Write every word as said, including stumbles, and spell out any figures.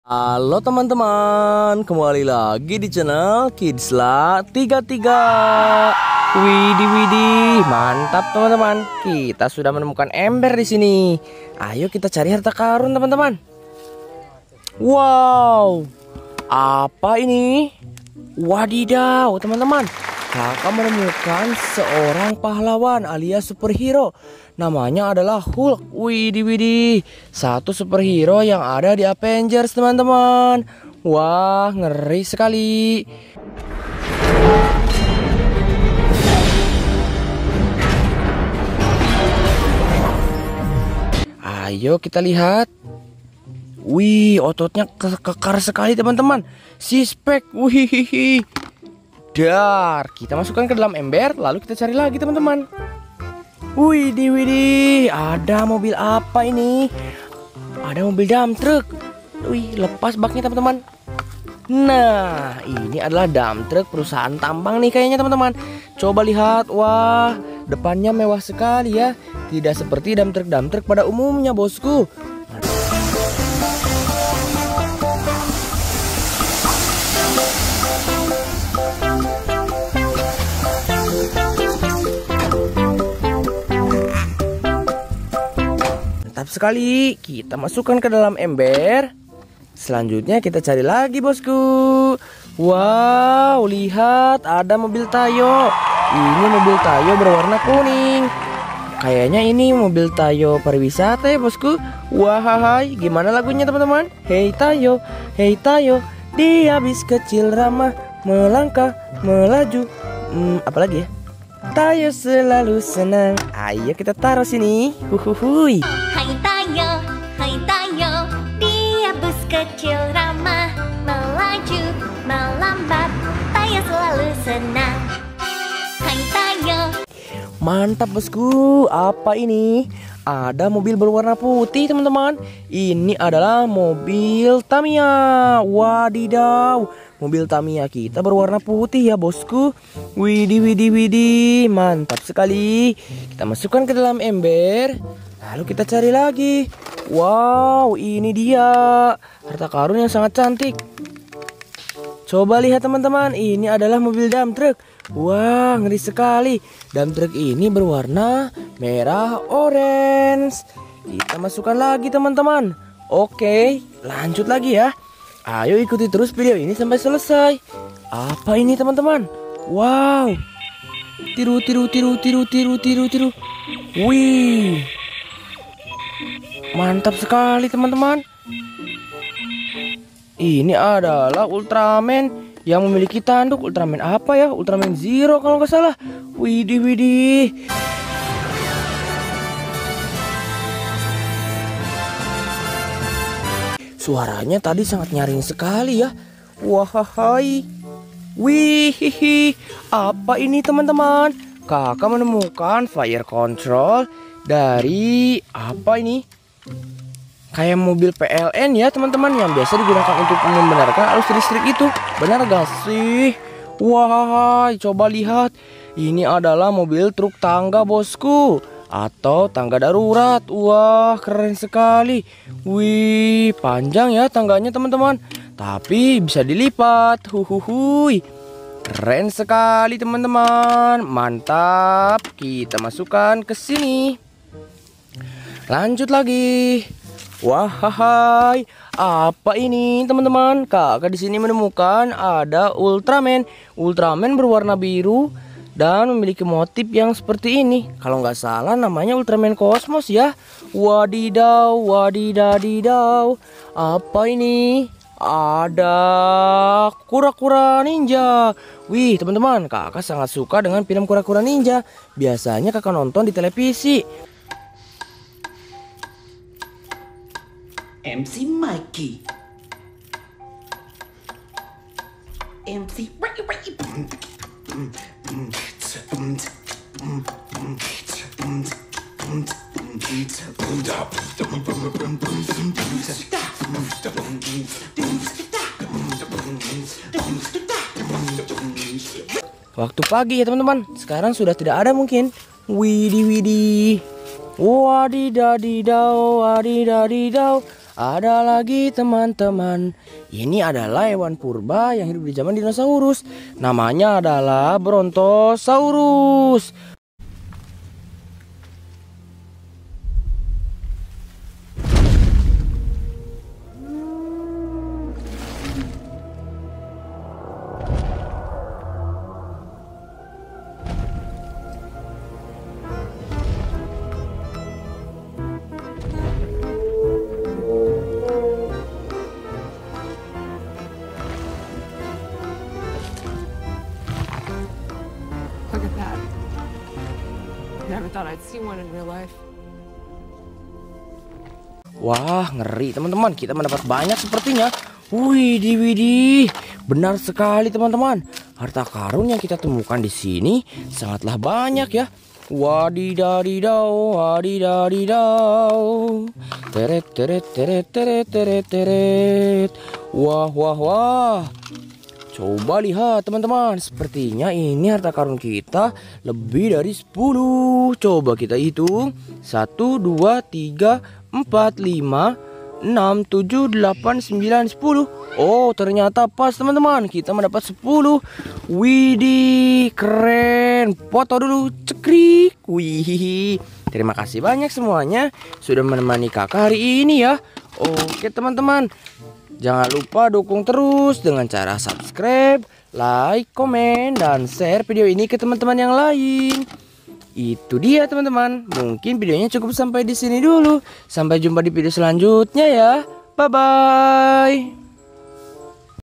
Halo teman-teman, kembali lagi di channel Kidsla tiga puluh tiga. Widih widih, mantap teman-teman. Kita sudah menemukan ember di sini. Ayo kita cari harta karun teman-teman. Wow, apa ini? Wadidaw teman-teman, kakak menemukan seorang pahlawan alias superhero. Namanya adalah Hulk. Widih widih, satu superhero yang ada di Avengers teman-teman. Wah, ngeri sekali. Ayo kita lihat. Wih, ototnya ke kekar sekali teman-teman. Six-pack. Wih, dar. Kita masukkan ke dalam ember, lalu kita cari lagi teman-teman. Widih widih, ada mobil apa ini? Ada mobil dump truck. Wih, lepas baknya teman-teman. Nah, ini adalah dump truck perusahaan tambang nih kayaknya teman-teman. Coba lihat, wah, depannya mewah sekali ya. Tidak seperti dump truck dump truck pada umumnya, bosku. Mantap sekali. Kita masukkan ke dalam ember. Selanjutnya kita cari lagi, bosku. Wow, lihat ada mobil Tayo. Ini mobil Tayo berwarna kuning. Kayaknya ini mobil Tayo pariwisata ya, bosku. Wahai, gimana lagunya teman-teman? Hey Tayo, hey Tayo, dia bis kecil ramah, melangkah, melaju. Hmm, apa lagi ya? Tayo selalu senang. Ayo kita taruh sini. Huhuhui. Hai Tayo, hai Tayo, dia bus kecil ramah, melaju, melambat, Tayo selalu senang. Hai Tayo. Mantap bosku. Apa ini? Ada mobil berwarna putih teman-teman. Ini adalah mobil Tamiya. Wadidaw, mobil Tamiya kita berwarna putih ya bosku. Widih widih widih, mantap sekali. Kita masukkan ke dalam ember, lalu kita cari lagi. Wow, ini dia harta karun yang sangat cantik. Coba lihat teman-teman, ini adalah mobil dump truck. Wah, ngeri sekali. Dump truck ini berwarna merah orange. Kita masukkan lagi teman-teman. Oke, lanjut lagi ya. Ayo ikuti terus video ini sampai selesai. Apa ini teman-teman? Wow, tiru tiru tiru tiru tiru tiru tiru. Wih, mantap sekali teman-teman. Ini adalah Ultraman yang memiliki tanduk. Ultraman apa ya? Ultraman Zero kalau nggak salah. Widih widih. Suaranya tadi sangat nyaring sekali ya. Wahai. Wih, apa ini teman-teman? Kakak menemukan fire control dari apa ini? Kayak mobil P L N ya teman-teman, yang biasa digunakan untuk membenarkan arus listrik itu. Benar gak sih? Wah, coba lihat. Ini adalah mobil truk tangga bosku, atau tangga darurat. Wah, keren sekali. Wih, panjang ya tangganya teman-teman, tapi bisa dilipat. Huhuhui, keren sekali teman-teman. Mantap. Kita masukkan ke sini. Lanjut lagi. Wahai, apa ini teman-teman? Kakak di sini menemukan ada Ultraman. Ultraman berwarna biru dan memiliki motif yang seperti ini. Kalau nggak salah namanya Ultraman Cosmos ya. Wadidaw, wadidadidaw. Apa ini? Ada kura-kura ninja. Wih teman-teman, kakak sangat suka dengan film kura-kura ninja. Biasanya kakak nonton di televisi. M C Mikey, M C Waktu pagi ya teman-teman. Sekarang sudah tidak ada mungkin. Widih widih. Wadidadidaw, wadidadidaw. ada lagi teman-teman. Ini adalah hewan purba yang hidup di zaman dinosaurus. Namanya adalah Brontosaurus. Look at that. Never thought I'd see one in real life. Wah, ngeri teman-teman. Kita mendapat banyak sepertinya. Widih, widih. Benar sekali teman-teman. Harta karun yang kita temukan di sini sangatlah banyak ya. Wadidadidau, wadidadidau. Teret, teret, teret, teret, teret, teret. Wah, wah, wah. Coba lihat teman-teman, sepertinya ini harta karun kita lebih dari sepuluh. Coba kita hitung. Satu, dua, tiga, empat, lima, enam, tujuh, delapan, sembilan, sepuluh. Oh, ternyata pas teman-teman, kita mendapat sepuluh. Widih, keren. Foto dulu, cekrik. Wih, terima kasih banyak semuanya sudah menemani kakak hari ini ya. Oke teman-teman, jangan lupa dukung terus dengan cara subscribe, like, komen, dan share video ini ke teman-teman yang lain. Itu dia teman-teman. Mungkin videonya cukup sampai di sini dulu. Sampai jumpa di video selanjutnya ya. Bye-bye.